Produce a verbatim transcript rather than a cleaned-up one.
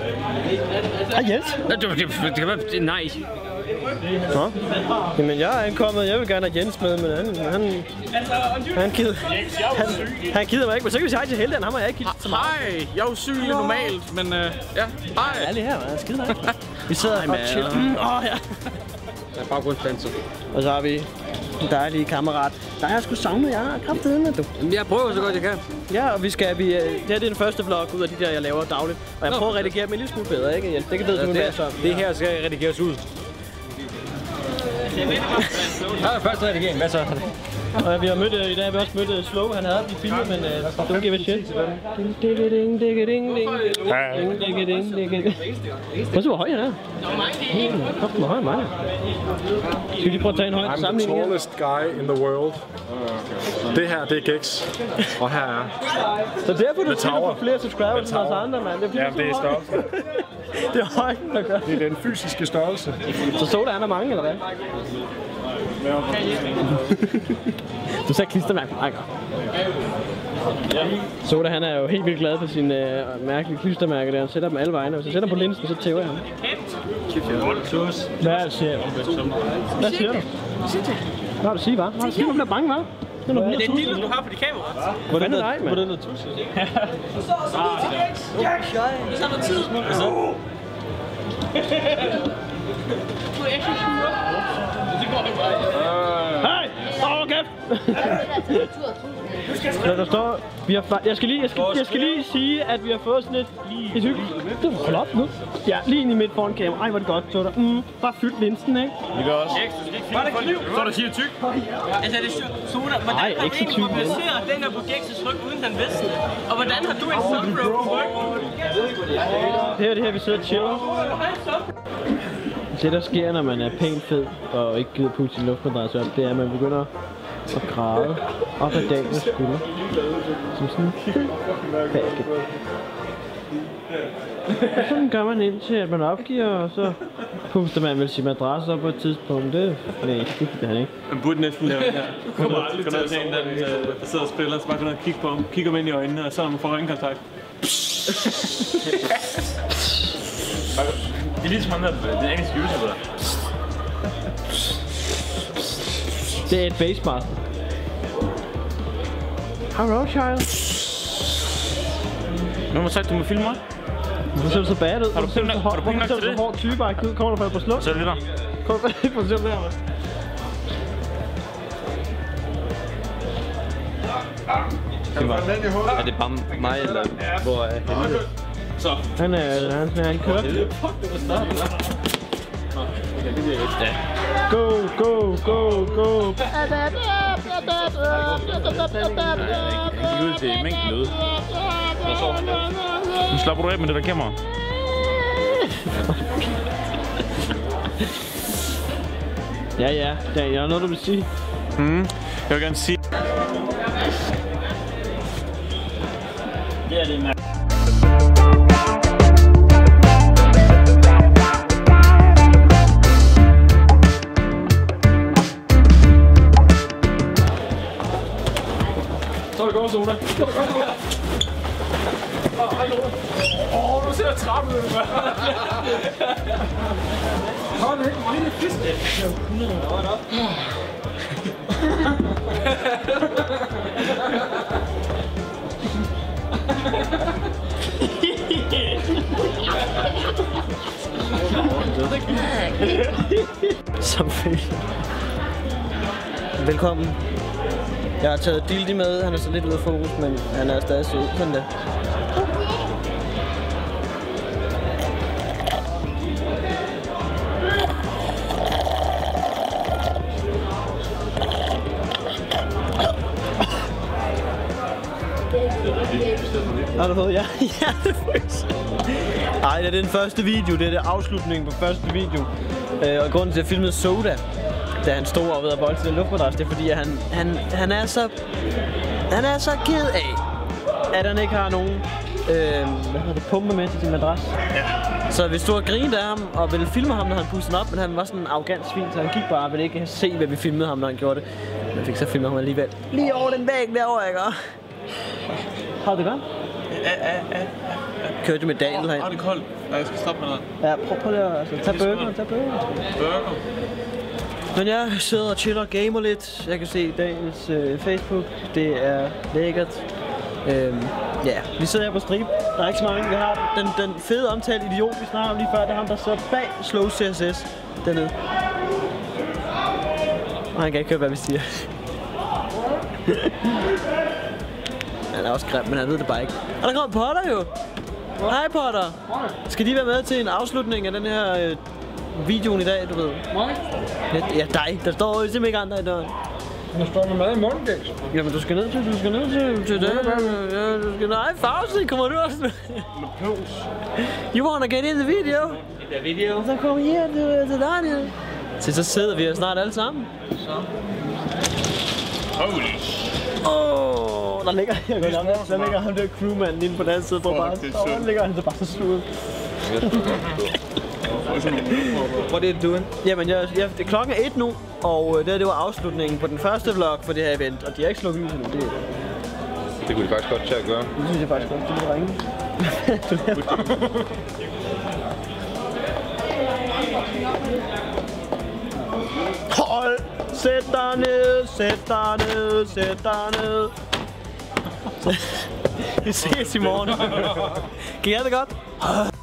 Hej Jens. Det, det, det kan være... Nej. Nå. Jamen jeg er ankommet, jeg vil gerne have Jens med, men han... Han, han gider... Han, han gider mig ikke, men så kan vi sige hej til Heldan, ham har jeg ikke givet så meget. Hej, jeg er jo syg normalt, men uh, ja, hej. Jeg er lige her, man. Skide nok. Vi sidder og chiller. Åh, oh, ja. Jeg er baggrundsdanser. Og så har vi den dejlige kammerat. Der har jeg sgu savnet jer, kraftedeme, du. Jeg prøver så godt jeg kan. Ja, og vi skal, vi, det her det er den første vlog ud af de der, jeg laver dagligt. Og jeg prøver at redigere dem en lille smule bedre, ikke Jens? Det kan ved du en masse om. Det her skal redigeres ud. Her er første redigering, hvad så? Og vi har mødt, i dag har vi også mødt Slow, han havde blivet filmet, men uh, don't give a shit. Prøv så hvor høj han er. Kom, hvor høj er mig. Skal vi lige prøve at tage en høj sammenligning? I'm the tallest guy in the world. Det her, det er Gex. Og her er... Så derfor du til at få flere subscribers end os andre, mand. Det er ja, det er størrelse. Det er højden, der gør. Det er den fysiske størrelse. Så så der han er mange, eller hvad? Du sagde klistermærke på Anker. Soda, han er jo helt vildt glad for sine øh, mærkelige klistermærker der. Han sætter dem alle vegne. Hvis han sætter dem på linsen, så tæver jeg ham. Hvad siger du? Hvad siger du? Hvad har du sige, hva'? Hvad har du sige, du bliver bange, hva'? Det er en lille, du har på de kamera. Hvordan er det dig, mand? Hvordan er det tusind? Så er der tid. Du er ikke sure. Det går ikke bare. Hej! Åh, kæft! Ja, der står... Vi har, jeg, skal lige, jeg, skal, jeg skal lige sige, at vi har fået sådan et... Et hyggeligt... Hold op nu. Ja, lige ind i midt foran kamera. Ej, hvor er det godt, så der. Mm, bare fyldt linsen, ikke? Vi gør også. Var der kniv? Så der siger tyk. Altså, det er Soda, hvordan har du egentlig mobiliseret den her på Gex's ryg, uden den vidste det? Og hvordan har du en sunbro på ryggen? Det er det her, vi sidder og chiller. Det der sker, når man er pænt fed og ikke gider putte sin luftmadras op, det er, at man begynder at græde op ad dagens skulder. Som sådan en fed pakke. Og sådan gør man indtil, at man opgiver, og så puster man vel sin madras op på et tidspunkt. Det er nej, det gider han ikke. Man burde næsten lave det her. Du kommer aldrig til at se en, der, der sidder og spiller, så bare kan man kigge på ham, kigger mig ind i øjnene, og så når man får øjenkontakt. Det er ligesom ham der, det er engelsk YouTuber. Det er et basemaster. Hello, child. Hvem har sagt, du må filme mig? Hvorfor ser du så bad ud? Har du penge nok, har du penge nok til det? Hvorfor ser du så hård typeagtig ud? Kommer du fra på slå? Så er det der. Kom du på slå der, mand. Er det bare mig, eller hvor er Helge? Så. Han er, han, han kører. Go, go, go, go. Han gik ud til mængden ude. Nu slapper du af med det der kamera. Ja, ja. Der er noget, du vil sige. Mm. Jeg vil gerne sige... Det er det, mand. Så er det godt, Soda. Så er det godt, Soda. Åh, hej, Soda. Åh, du ser trappet ud, mand. Har du ikke en lille fisk? Det er hundrede år op. Som fedt. Velkommen. Jeg har taget Dildi med, han er så lidt ude af fokus, men han er stadig sød. Sådan der. Har du fået? Ja, ja, det føles. Ej, det er den første video, det er det afslutningen på første video. Øh, og grunden til at jeg filmede Soda, da han stod og ved at bolde til den luftmadras, det er fordi, at han, han, han er så han er så ked af, at han ikke har nogen øh, hvad hedder det, pumpe med til sin madras. Ja. Så hvis du har grinet af ham og ville filme ham, når han pudsede op, men han var sådan en arrogant svin, så han gik bare og ville ikke se, hvad vi filmede ham, når han gjorde det. Men jeg fik så filmet ham alligevel. Lige over den væg derovre, ikke? Har du det godt? Ja, ja, ja. kørte med Daniel her. Ah, det er koldt. Ja, jeg skal stoppe med noget. Ja, prøv, prøv lige at altså, tage burgeren, tag burgeren. Burger. Men jeg sidder og chiller og gamer lidt. Jeg kan se Daniels øh, Facebook. Det er lækkert. Øhm, ja, vi sidder her på Strip. Der er ikke så mange. Vi har den, den fede omtale idiot, vi snakker om lige før. Det er ham, der sidder bag Slow C S S dernede. Og han kan ikke høre, hvad vi siger. Han er også grim, men han ved det bare ikke. Og der kommer Potter jo! Hej Potter! Skal de være med til en afslutning af den her øh, videoen i dag, du ved? Nej. Ja, dig. Der står jo simpelthen ikke andre i døren. Der står med mad i munden, Gæks. Jamen, du skal ned til, du skal ned til, til det. Ja, du skal... Nej, Fausti, kommer du også med? You wanna get in the video? In the video. Så kom her til, til Daniel. Så, så sidder vi her snart alle sammen. Så. Holy Åh, oh, der ligger, jeg kan lade, der ligger ham der crewmanden inde på den anden side på bare. Og der ligger han så bare så sludet. What are you doing? Jamen, jeg, jeg, det er klokken er et nu, og det her, det var afslutningen på den første vlog for det her event. Og de har ikke slukket lyset nu, det er Det kunne de faktisk godt til at gøre. det synes jeg faktisk godt, det vil ringe. Hold! Sæt dig ned, sæt dig ned, sæt dig ned. Vi ses i morgen. Kan I have det godt?